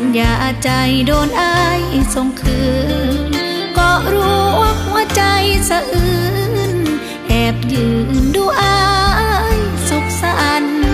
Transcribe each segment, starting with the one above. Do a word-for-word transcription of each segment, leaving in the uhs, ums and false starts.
อย่าใจโดนอายส่งคืนก็รู้ว่าหัวใจสะอื้นแอบยืนดูอายสุขสันต์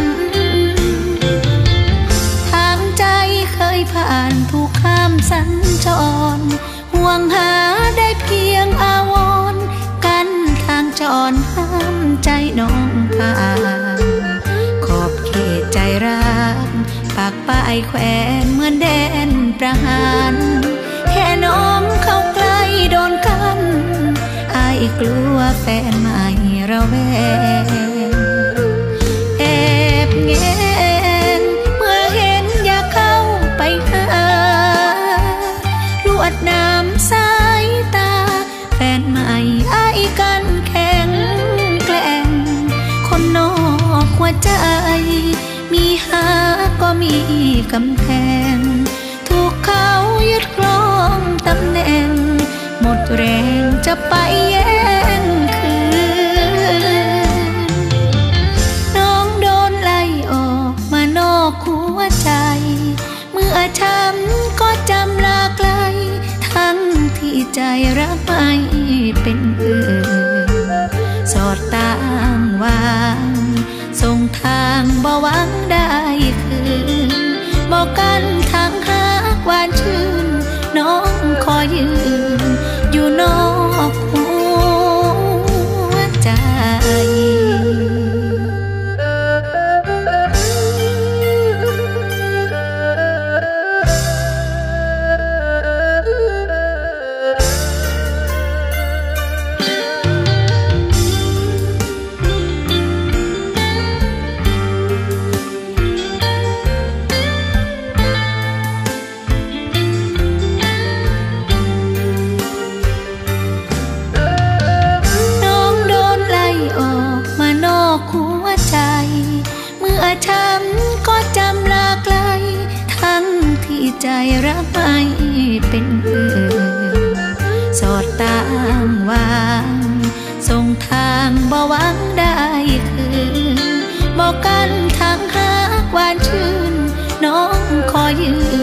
ทางใจเคยผ่านผู้ข้ามสัญจรห่วงหาได้เพียงอาวรณ์กันทางจรห้ามใจน้องผ่านขอบเขตใจรักปากป้ายแขวนเหมือนแดนประหารแค่น้องเข้าใกล้โดนกันอายกลัวแฟนใหม่ระแวงแอบแงงเมื่อเห็นอยากเข้าไปหาลวดน้ำสายตาแฟนใหม่อายกันแข็งแกร่งคนนอกหัวใจมีหาก็มีกำแพงถูกเขายึดครองตำแหน่งหมดแรงจะไปแย่งคืนน้องโดนไล่ออกมานอกหัวใจเมื่อช้ำก็จำลาไกลทั้งที่ใจรักไม่เป็นอื่นสอดตางวางส่งทางบ่หวังได้คืนบอกกันทางหากหวานชื่นน้องคอยยืนอยู่นอกหัวใจช้ำก็จำลาไกลทั้งที่ใจรักไม่เป็นอื่นสอดตามวางส่งทางบ่หวังได้คืนบอกกันทางหากหวานชื่นน้องคอยยืน